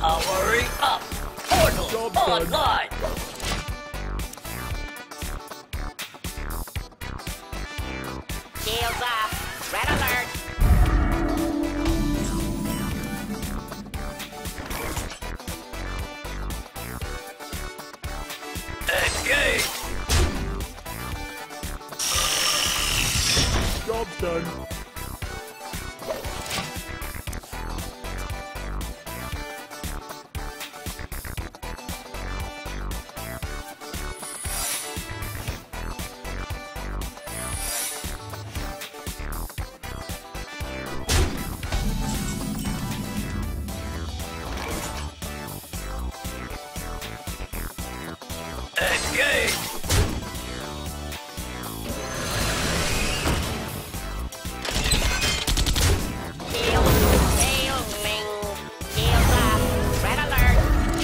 Powering up! Portal online! Shields up. Red alert. Engage! Job's done. Engage! Sailing. Shields up. Red alert.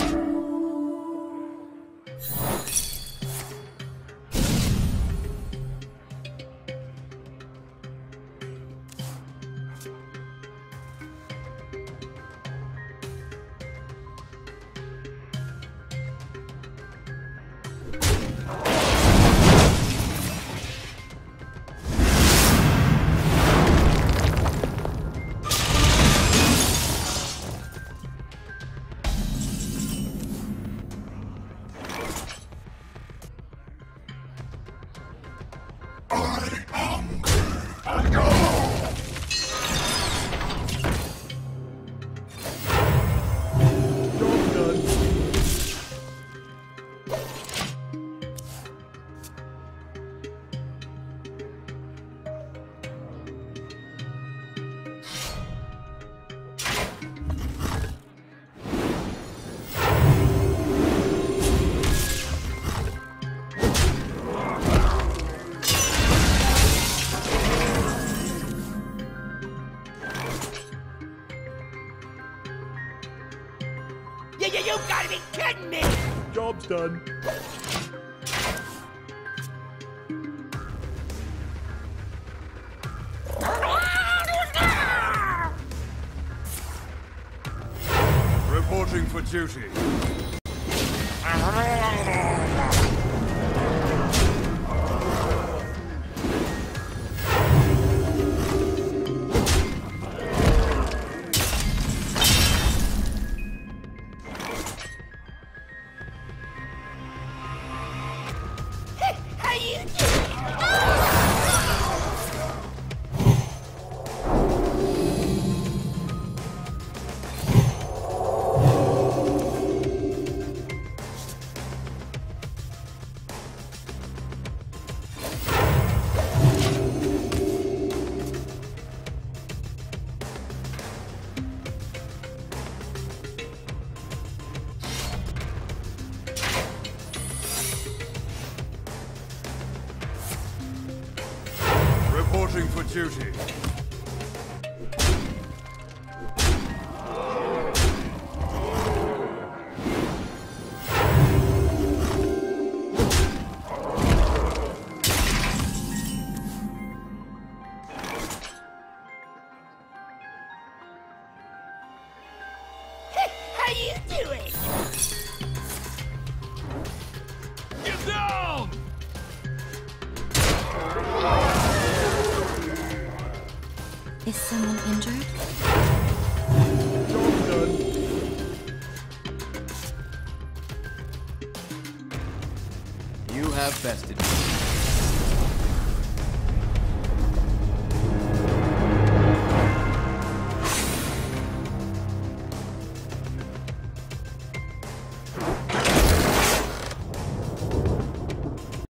Job's done. You gotta be kidding me! Job's done. Reporting for duty. How you doing? Reporting for duty. How you doing? Get down! Is someone injured? Job's done. You have bested me.